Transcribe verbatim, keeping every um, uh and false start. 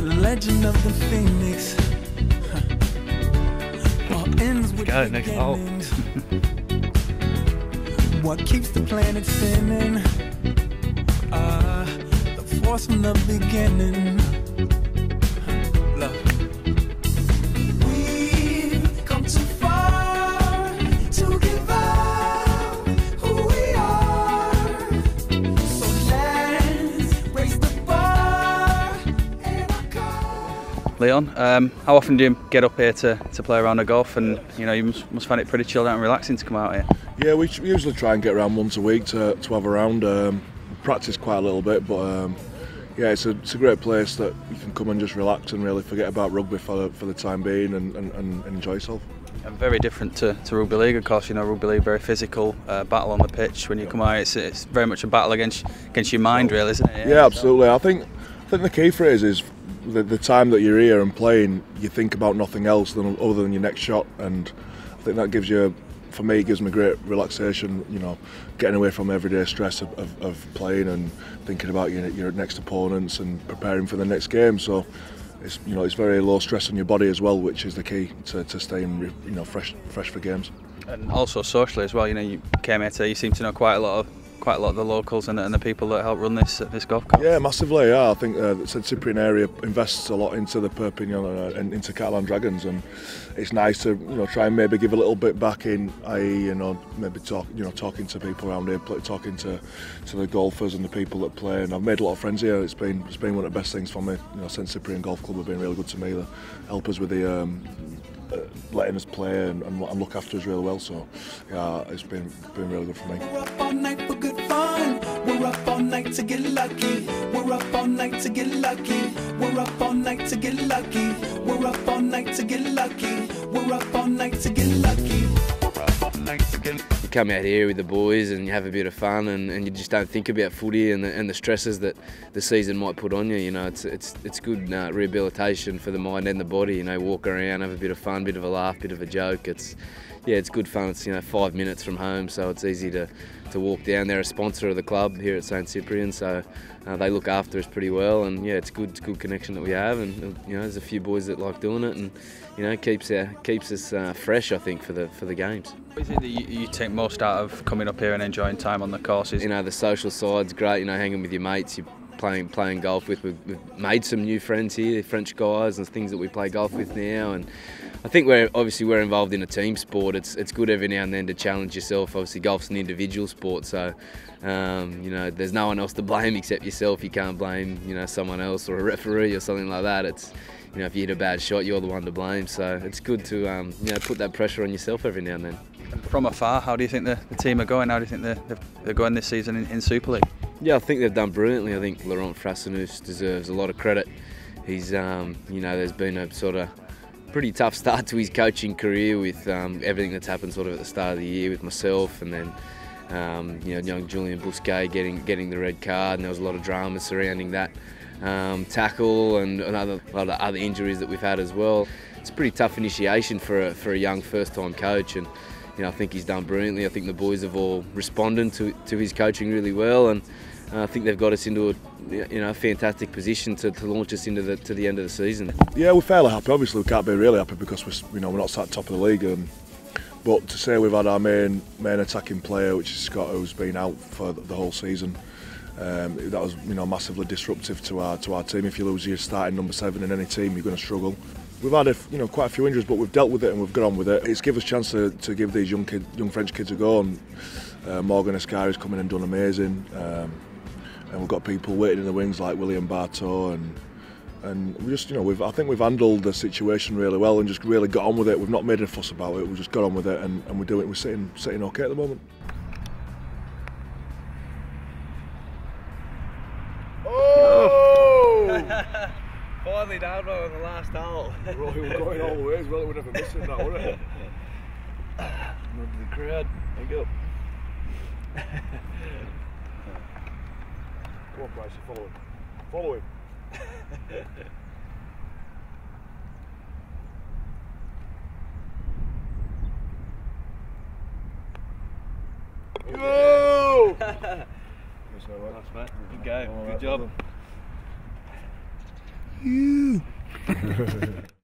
legend of the phoenix. All ends with Go, next hole. What keeps the planet spinning? Ah, the force from the beginning. Love. We've come too far to give up who we are. So let's raise the bar in our car. Leon, um, how often do you get up here to, to play around the golf? And you know, you must, must find it pretty chilled out and relaxing to come out here. Yeah, we usually try and get around once a week to, to have a round. Um, practice quite a little bit, but um, yeah, it's a, it's a great place that you can come and just relax and really forget about rugby for the, for the time being and, and, and enjoy yourself. And very different to, to rugby league, of course. You know, rugby league very physical, uh, battle on the pitch. When you come out, it's, it's very much a battle against against your mind, really, isn't it? Yeah, yeah, absolutely. I think I think the key phrase is the, the time that you're here and playing, you think about nothing else than other than your next shot, and I think that gives you. For me, it gives me great relaxation, you know, getting away from everyday stress of, of, of playing and thinking about your, your next opponents and preparing for the next game. So, it's you know it's very low stress on your body as well, which is the key to, to staying you know fresh fresh for games. And also socially as well. You know, you came here today. You seem to know quite a lot of quite a lot of the locals and, and the people that help run this this golf course. Yeah, massively. Yeah, I think uh, the Saint Cyprian area invests a lot into the Perpignan and into Catalan Dragons, and it's nice to you know try and maybe give a little bit back in, that is, you know, maybe talk you know talking to people around here, talking to to the golfers and the people that play. And I've made a lot of friends here. It's been it's been one of the best things for me. You know, Saint Cyprian Golf Club have been really good to me. They help us with the. Um, Uh, letting us play and, and, and look after us really well, so yeah, it's been been really good for me. We're up all night for good fun. We're up all night to get lucky. We're up all night to get lucky. We're up all night to get lucky. We're up all night to get lucky. We're up all night to get lucky. We're up all night to get lucky. You come out here with the boys and you have a bit of fun, and, and you just don't think about footy and the, and the stresses that the season might put on you. You know, it's it's it's good uh, rehabilitation for the mind and the body. You know, walk around, have a bit of fun, bit of a laugh, bit of a joke. It's yeah, it's good fun. It's you know five minutes from home, so it's easy to to walk down. They're a sponsor of the club here at Saint Cyprian, so uh, they look after us pretty well. And yeah, it's good, it's a good connection that we have. And you know, there's a few boys that like doing it, and you know, keeps uh, keeps us uh, fresh. I think for the for the games. What is it that you, you take most out of coming up here and enjoying time on the courses? You know, the social side's great. You know, hanging with your mates, you playing playing golf with. We've, we've made some new friends here, French guys, and things that we play golf with now. And I think we're obviously we're involved in a team sport. It's it's good every now and then to challenge yourself. Obviously, golf's an individual sport, so um, you know there's no one else to blame except yourself. You can't blame you know someone else or a referee or something like that. It's you know if you hit a bad shot, you're the one to blame. So it's good to um, you know put that pressure on yourself every now and then. From afar, how do you think the, the team are going? How do you think they're, they're going this season in, in Super League? Yeah, I think they've done brilliantly. I think Laurent Frassinus deserves a lot of credit. He's, um, you know, there's been a sort of pretty tough start to his coaching career with um, everything that's happened sort of at the start of the year with myself, and then um, you know young Julien Bousquet getting getting the red card, and there was a lot of drama surrounding that um, tackle and another a lot of other injuries that we've had as well. It's a pretty tough initiation for a, for a young first-time coach, and you know I think he's done brilliantly. I think the boys have all responded to to his coaching really well, and uh, I think they've got us into a you know a fantastic position to, to launch us into the to the end of the season. Yeah, we're fairly happy. Obviously, we can't be really happy because we're you know we're not sat top of the league. Um, but to say we've had our main main attacking player, which is Scott, who's been out for the whole season, um, that was you know massively disruptive to our to our team. If you lose your starting number seven in any team, you're going to struggle. We've had a, you know quite a few injuries, but we've dealt with it and we've got on with it. It's given us a chance to, to give these young kid, young French kids a go. And uh, Morgan Escari's come in and done amazing. Um, and we've got people waiting in the wings like William Bartow, and and we just you know we've I think we've handled the situation really well and just really got on with it. We've not made a fuss about it. We've just got on with it, and, and we're doing we're sitting sitting okay at the moment. Oh! Finally down on the last hole. Well, we were going all the way as well. We're never missing that, were it? Move to the crowd. There you go. Come on, Pryce, follow him. Follow him. Go! Nice, mate. Good game. All Good right, job. well you.